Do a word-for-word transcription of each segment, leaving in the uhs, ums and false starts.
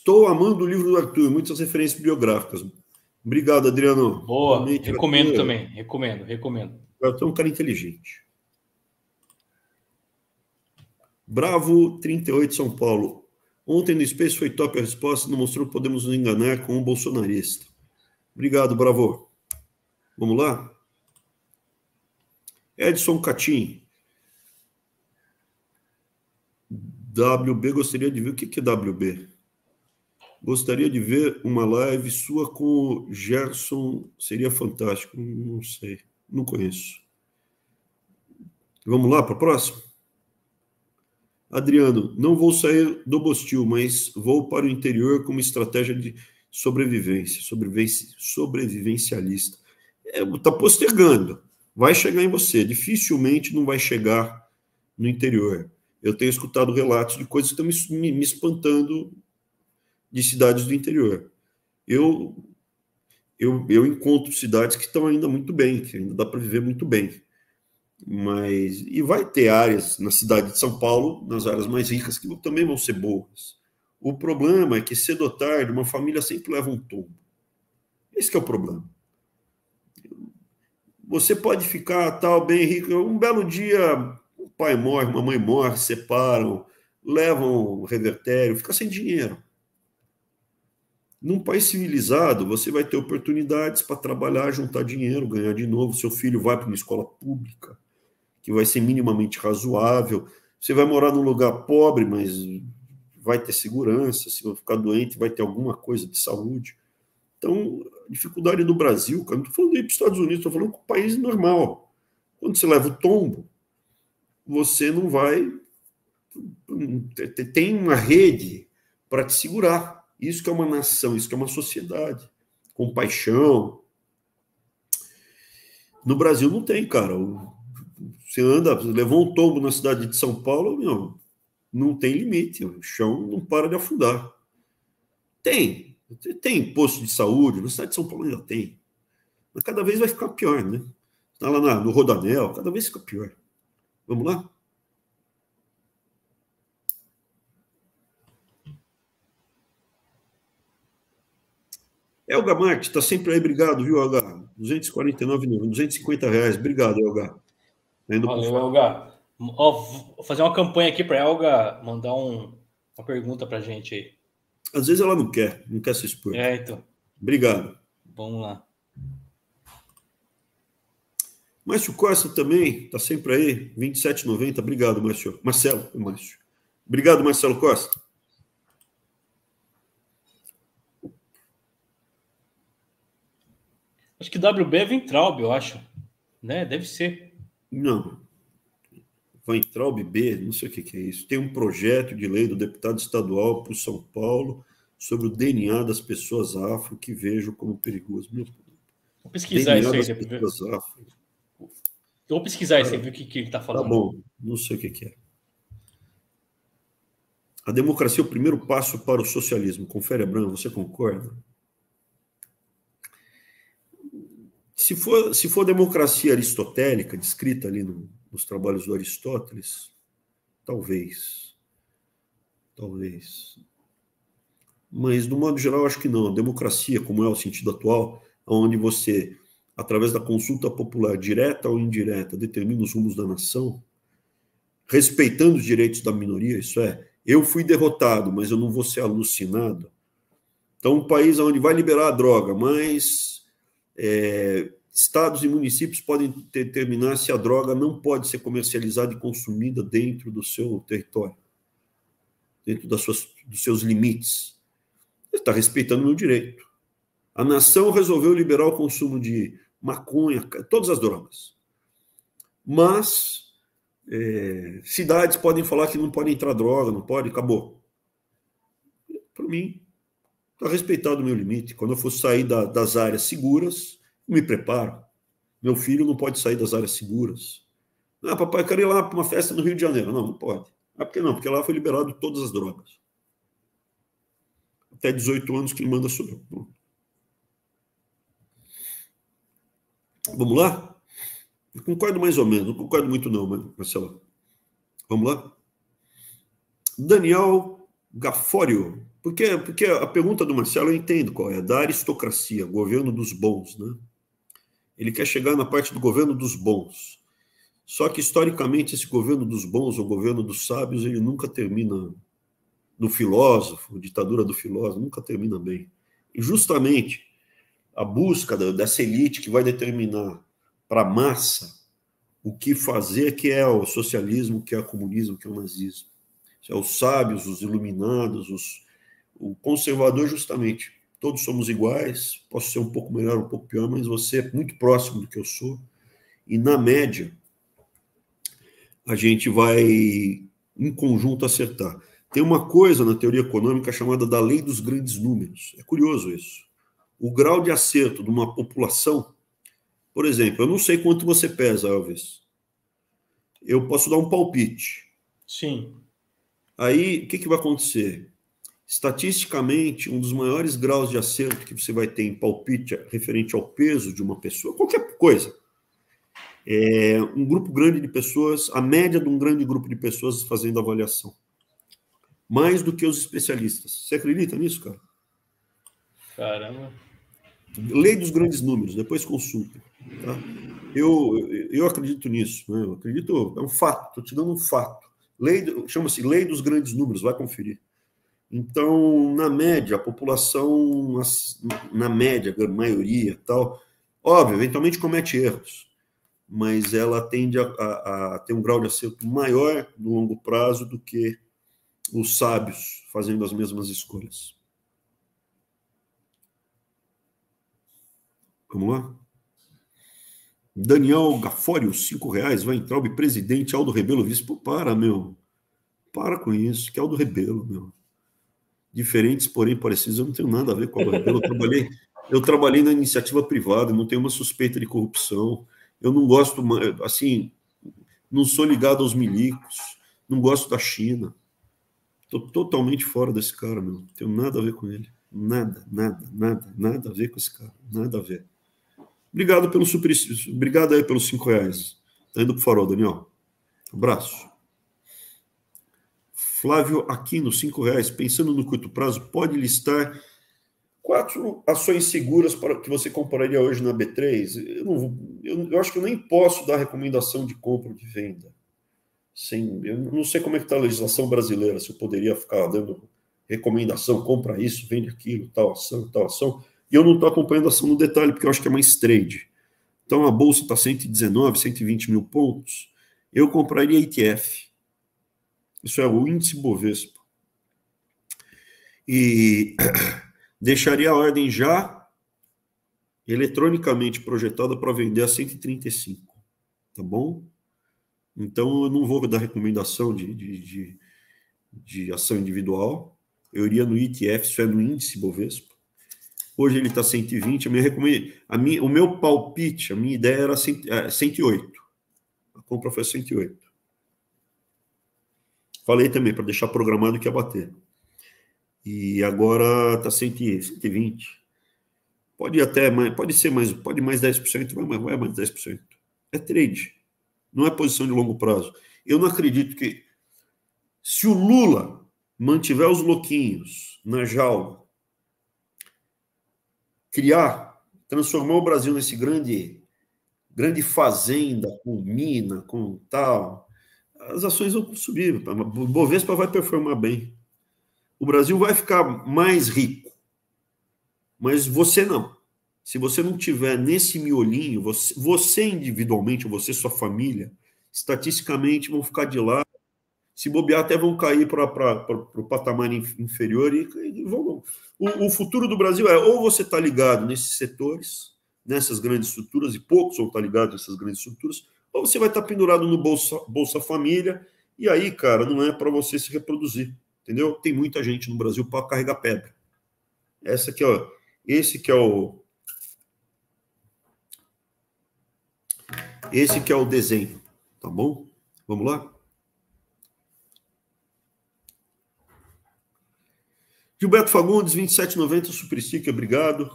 Estou amando o livro do Arthur, muitas referências biográficas. Obrigado, Adriano. Boa, realmente, recomendo Arthur, também, recomendo, recomendo. O Arthur é um cara inteligente. Bravo trinta e oito, São Paulo. Ontem no Space foi top a resposta, não mostrou que podemos nos enganar com um bolsonarista. Obrigado, Bravo. Vamos lá? Edson Catim. W B, gostaria de ver. O que é W B? Gostaria de ver uma live sua com o Gerson. Seria fantástico. Não sei. Não conheço. Vamos lá para a próxima? Adriano, não vou sair do Bostil, mas vou para o interior como estratégia de sobrevivência, sobrevivência sobrevivencialista. Está é, postergando. Vai chegar em você. Dificilmente não vai chegar no interior. Eu tenho escutado relatos de coisas que estão me, me espantando de cidades do interior. Eu, eu, eu encontro cidades que estão ainda muito bem, que ainda dá para viver muito bem. Mas, e vai ter áreas na cidade de São Paulo, nas áreas mais ricas, que também vão ser boas. O problema é que, cedo ou tarde, uma família sempre leva um tombo. Esse que é o problema. Você pode ficar tal, bem rico, um belo dia, o pai morre, a mãe morre, separam, levam o revertério, fica sem dinheiro. Num país civilizado, você vai ter oportunidades para trabalhar, juntar dinheiro, ganhar de novo. Seu filho vai para uma escola pública, que vai ser minimamente razoável. Você vai morar num lugar pobre, mas vai ter segurança. Se vai ficar doente, vai ter alguma coisa de saúde. Então, a dificuldade do Brasil, cara, não estou falando de ir para os Estados Unidos, estou falando com o país normal. Quando você leva o tombo, você não vai... Tem uma rede para te segurar. Isso que é uma nação, isso que é uma sociedade. Com paixão. No Brasil não tem, cara. Você anda, levou um tombo na cidade de São Paulo, meu, não tem limite. O chão não para de afundar. Tem. Tem posto de saúde, na cidade de São Paulo ainda tem. Mas cada vez vai ficar pior, né? Está lá na, no Rodanel, cada vez fica pior. Vamos lá? Elga Marques, está sempre aí, obrigado, viu, Elga? duzentos e quarenta e nove, duzentos e cinquenta reais, obrigado, Elga. Valeu, por... Elga. Ó, vou fazer uma campanha aqui para Elga mandar um, uma pergunta para a gente aí. Às vezes ela não quer, não quer se expor. É, então. Obrigado. Vamos lá. Márcio Costa também, está sempre aí, vinte e sete reais e noventa centavos, obrigado, Márcio. Marcelo, Márcio. Obrigado, Marcelo Costa. Acho que W B é Weintraub, eu acho. Né? Deve ser. Não. Weintraub B, não sei o que, que é isso. Tem um projeto de lei do deputado estadual para o São Paulo sobre o D N A das pessoas afro que vejo como perigoso. Meu... Vou pesquisar D N A isso aí. das pessoas afro. Eu vou pesquisar isso aí, ver o que, que ele está falando. Tá bom, não sei o que, que é. A democracia é o primeiro passo para o socialismo. Confere, Abrão, você concorda? Se for, se for democracia aristotélica, descrita ali no, nos trabalhos do Aristóteles, talvez. Talvez. Mas, do modo geral, acho que não. A democracia, como é o sentido atual, onde você, através da consulta popular, direta ou indireta, determina os rumos da nação, respeitando os direitos da minoria, isso é, eu fui derrotado, mas eu não vou ser alucinado. Então, um país onde vai liberar a droga, mas... É, estados e municípios podem determinar se a droga não pode ser comercializada e consumida dentro do seu território, dentro das suas, dos seus limites. Ele está respeitando o meu direito. A nação resolveu liberar o consumo de maconha, todas as drogas. Mas é, cidades podem falar que não pode entrar droga, não pode, acabou. Para mim, está respeitado o meu limite. Quando eu for sair da, das áreas seguras, eu me preparo. Meu filho não pode sair das áreas seguras. Ah, papai, eu quero ir lá para uma festa no Rio de Janeiro. Não, não pode. Ah, por que não? Porque lá foi liberado todas as drogas. Até dezoito anos que ele manda sobre. Vamos lá? Eu concordo mais ou menos. Não concordo muito não, Marcelo. Vamos lá? Daniel Gafório, porque, porque a pergunta do Marcelo eu entendo qual é, da aristocracia, governo dos bons, né? Ele quer chegar na parte do governo dos bons. Só que, historicamente, esse governo dos bons, ou governo dos sábios, ele nunca termina no filósofo, ditadura do filósofo, nunca termina bem. E, justamente, a busca dessa elite que vai determinar para a massa o que fazer, que é o socialismo, que é o comunismo, que é o nazismo. É os sábios, os iluminados, os... o conservador, justamente. Todos somos iguais, posso ser um pouco melhor, um pouco pior, mas você é muito próximo do que eu sou. E, na média, a gente vai, em conjunto, acertar. Tem uma coisa na teoria econômica chamada da lei dos grandes números. É curioso isso. O grau de acerto de uma população, por exemplo, eu não sei quanto você pesa, Alves. Eu posso dar um palpite. Sim. Aí, o que, que vai acontecer? Estatisticamente, um dos maiores graus de acerto que você vai ter em palpite referente ao peso de uma pessoa, qualquer coisa, é um grupo grande de pessoas, a média de um grande grupo de pessoas fazendo avaliação. Mais do que os especialistas. Você acredita nisso, cara? Caramba. Lei dos grandes números, depois consulta. Tá? Eu, eu acredito nisso, né? Eu acredito, é um fato, estou te dando um fato. Lei, chama-se Lei dos Grandes Números, vai conferir. Então, na média, a população, na média, a maioria, tal, óbvio, eventualmente comete erros, mas ela tende a, a, a ter um grau de acerto maior no longo prazo do que os sábios fazendo as mesmas escolhas. Vamos lá? Daniel Gafório, cinco reais, vai entrar o presidente Aldo Rebelo vice. Pô, para, meu. Para com isso, que é Aldo Rebelo, meu. Diferentes, porém parecidos, eu não tenho nada a ver com o Aldo Rebelo. Eu trabalhei, eu trabalhei na iniciativa privada, não tenho uma suspeita de corrupção. Eu não gosto, assim, não sou ligado aos milicos, não gosto da China. Estou totalmente fora desse cara, meu. Não tenho nada a ver com ele. Nada, nada, nada, nada a ver com esse cara. Nada a ver. Obrigado pelo super... Obrigado aí pelos cinco reais. Tá indo pro farol, Daniel. Abraço. Flávio Aquino, cinco reais. Pensando no curto prazo, pode listar quatro ações seguras para que você compraria hoje na B três? Eu, não, eu, eu acho que eu nem posso dar recomendação de compra ou de venda. Sem, eu não sei como é que está a legislação brasileira, se eu poderia ficar dando recomendação, compra isso, vende aquilo, tal ação, tal ação. E eu não estou acompanhando a ação no detalhe, porque eu acho que é mais trade. Então, a bolsa está cento e dezenove, cento e vinte mil pontos. Eu compraria E T F. Isso é o índice Bovespa. E deixaria a ordem já eletronicamente projetada para vender a cento e trinta e cinco. Tá bom? Então, eu não vou dar recomendação de, de, de, de ação individual. Eu iria no E T F, isso é no índice Bovespa. Hoje ele está cento e vinte. A minha recomend... a minha... O meu palpite, a minha ideia era cento e oito. A compra foi cento e oito. Falei também, para deixar programado que ia bater. E agora está cento e vinte. Pode até mais, pode ser mais, pode mais dez por cento, vai mais, vai mais dez por cento. É trade. Não é posição de longo prazo. Eu não acredito que, se o Lula mantiver os louquinhos na jaula, criar, transformar o Brasil nesse grande, grande fazenda, com mina, com tal, as ações vão subir. O Bovespa vai performar bem. O Brasil vai ficar mais rico. Mas você não. Se você não tiver nesse miolinho, você, você individualmente, você e sua família, estatisticamente vão ficar de lado. Se bobear, até vão cair para o patamar inferior. E, e vão, o, o futuro do Brasil é ou você está ligado nesses setores, nessas grandes estruturas, e poucos vão estar ligados nessas grandes estruturas, ou você vai estar pendurado no Bolsa, Bolsa Família, e aí, cara, não é para você se reproduzir, entendeu? Tem muita gente no Brasil para carregar pedra. Essa aqui, ó, esse que é o esse que é o desenho, tá bom? Vamos lá? Gilberto Fagundes, vinte e sete reais e noventa centavos, Super Stick, obrigado.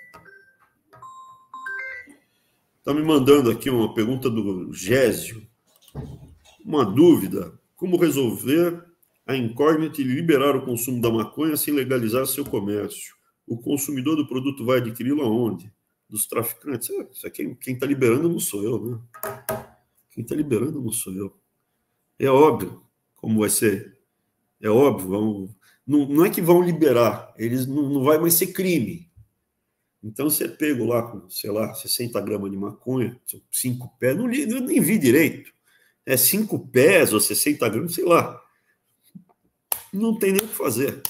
Está me mandando aqui uma pergunta do Gésio. Uma dúvida. Como resolver a incógnita de liberar o consumo da maconha sem legalizar seu comércio. O consumidor do produto vai adquiri-lo aonde? Dos traficantes. Isso aqui, quem está liberando não sou eu, né? Quem está liberando não sou eu. É óbvio como vai ser. É óbvio. Vão, não, não é que vão liberar, eles não, não vai mais ser crime. Então você pega lá com, sei lá, sessenta gramas de maconha, cinco pés, não, li, eu nem vi direito. É cinco pés ou sessenta gramas, sei lá. Não tem nem o que fazer.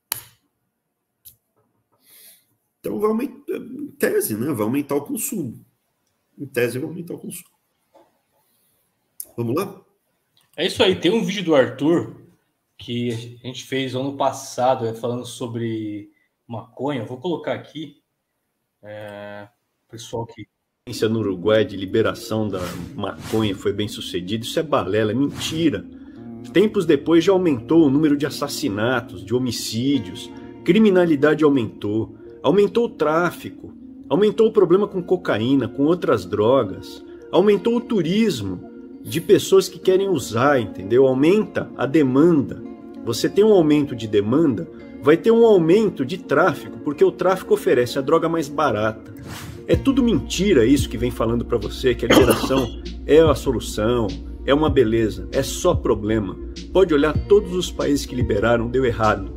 Então vai aumentar, em tese, né? Vai aumentar o consumo. Em tese vai aumentar o consumo. Vamos lá? É isso aí. Tem um vídeo do Arthur que a gente fez ano passado, falando sobre maconha. Vou colocar aqui. É, pessoal que... no Uruguai de liberação da maconha foi bem sucedido. Isso é balela, é mentira. Tempos depois já aumentou o número de assassinatos, de homicídios, criminalidade aumentou, aumentou o tráfico, aumentou o problema com cocaína, com outras drogas, aumentou o turismo de pessoas que querem usar, entendeu? Aumenta a demanda. Você tem um aumento de demanda, vai ter um aumento de tráfico, porque o tráfico oferece a droga mais barata. É tudo mentira isso que vem falando para você, que a liberação é a solução, é uma beleza, é só problema. Pode olhar todos os países que liberaram, deu errado.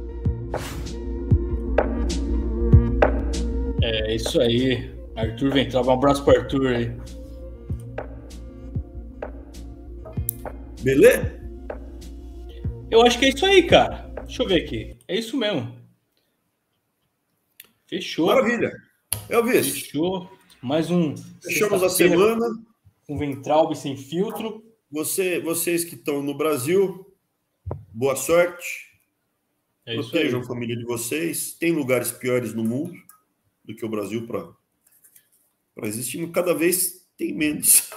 É isso aí, Arthur Ventral, um abraço para Arthur aí. Beleza? Eu acho que é isso aí, cara. Deixa eu ver aqui. É isso mesmo. Fechou. Maravilha. Elvis. Fechou. Mais um. Fechamos a semana. Um Ventralbe sem filtro. Você, vocês que estão no Brasil, boa sorte. É isso Protejam aí. a família de vocês. Tem lugares piores no mundo do que o Brasil para existir. Cada vez tem menos.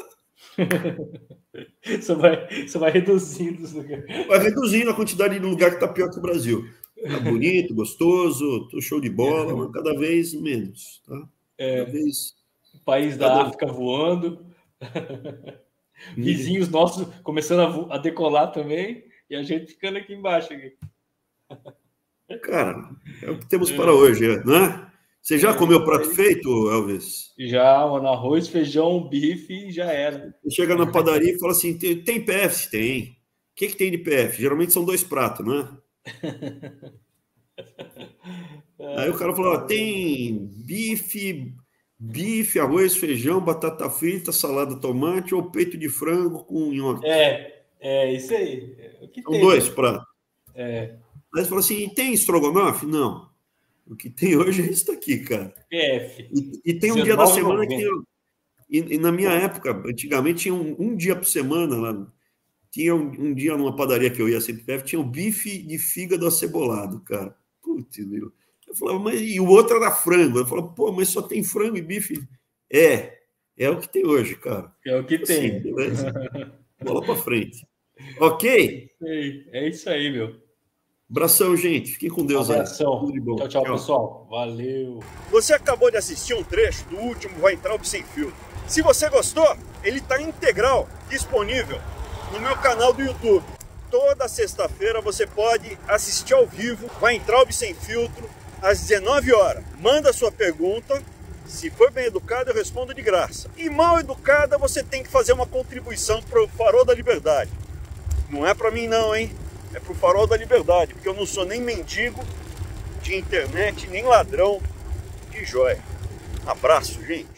Você vai, você vai reduzindo os lugares. Vai reduzindo a quantidade de lugar que está pior que o Brasil. Tá bonito, gostoso, tô show de bola, mas cada vez menos. Tá? É, cada vez... O país da cada... África voando. Vizinhos nossos começando a, vo... a decolar também. E a gente ficando aqui embaixo. Aqui. Cara, é o que temos é. para hoje, né? Você já é, comeu prato é. feito, Elvis? Já, mano. Arroz, feijão, bife, já era. Você chega na padaria e fala assim, tem, tem P F? Tem. O que, que tem de P F? Geralmente são dois pratos, né? Aí o cara falou, ó, tem bife, bife, arroz, feijão, batata frita, salada, tomate ou peito de frango com nhoque. É, é isso aí. O que são tem, dois né? pratos. É. Aí você falou assim, tem estrogonofe? Não. O que tem hoje é isso aqui, cara. P F. E, e tem um dia da semana que eu, e, e na minha época, antigamente tinha um, um dia por semana lá. Tinha um, um dia numa padaria que eu ia sempre perto, tinha o bife de fígado acebolado, cara. Putz, meu. Eu falava, mas e o outro era frango. Eu falava, pô, mas só tem frango e bife. É, é o que tem hoje, cara. É o que assim, tem. Beleza. Bola pra frente. Ok? É isso aí, meu. Abração, gente. Fiquem com Deus. Abração. Tudo de bom. Tchau, tchau, tchau, pessoal. Valeu. Você acabou de assistir um trecho do último Weintraub Sem Filtro. Se você gostou, ele está integral, disponível no meu canal do YouTube. Toda sexta-feira você pode assistir ao vivo Weintraub Sem Filtro às dezenove horas. Manda sua pergunta. Se for bem educado, eu respondo de graça. E mal educada, você tem que fazer uma contribuição para o Farol da Liberdade. Não é para mim não, hein? É pro Farol da Liberdade, porque eu não sou nem mendigo de internet, nem ladrão de joia. Abraço, gente.